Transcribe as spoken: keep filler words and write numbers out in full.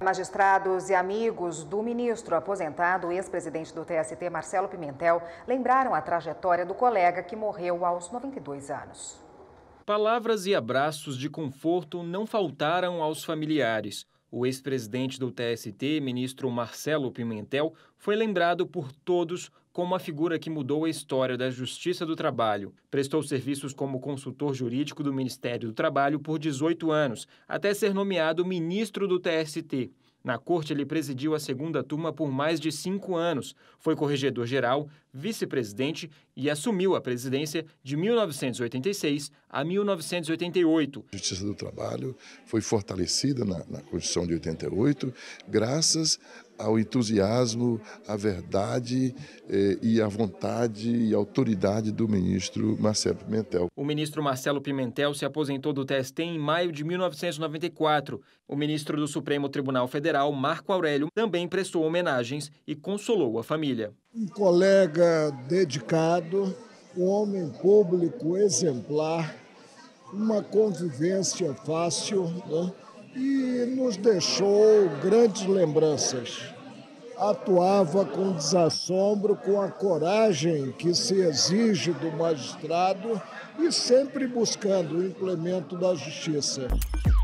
magistrados e amigos do ministro aposentado, ex-presidente do T S T, Marcelo Pimentel, lembraram a trajetória do colega que morreu aos noventa e dois anos. Palavras e abraços de conforto não faltaram aos familiares. O ex-presidente do T S T, ministro Marcelo Pimentel, foi lembrado por todos como a figura que mudou a história da Justiça do Trabalho. Prestou serviços como consultor jurídico do Ministério do Trabalho por dezoito anos, até ser nomeado ministro do T S T. Na corte, ele presidiu a segunda turma por mais de cinco anos. Foi corregedor-geral, vice-presidente e assumiu a presidência de mil novecentos e oitenta e seis a mil novecentos e oitenta e oito. A Justiça do Trabalho foi fortalecida na, na Constituição de oitenta e oito, graças ao entusiasmo, à verdade eh, e à vontade e autoridade do ministro Marcelo Pimentel. O ministro Marcelo Pimentel se aposentou do T S T em maio de mil novecentos e noventa e quatro. O ministro do Supremo Tribunal Federal, Marco Aurélio, também prestou homenagens e consolou a família. Um colega dedicado, um homem público exemplar, uma convivência fácil, né? E nos deixou grandes lembranças. Atuava com desassombro, com a coragem que se exige do magistrado e sempre buscando o implemento da justiça.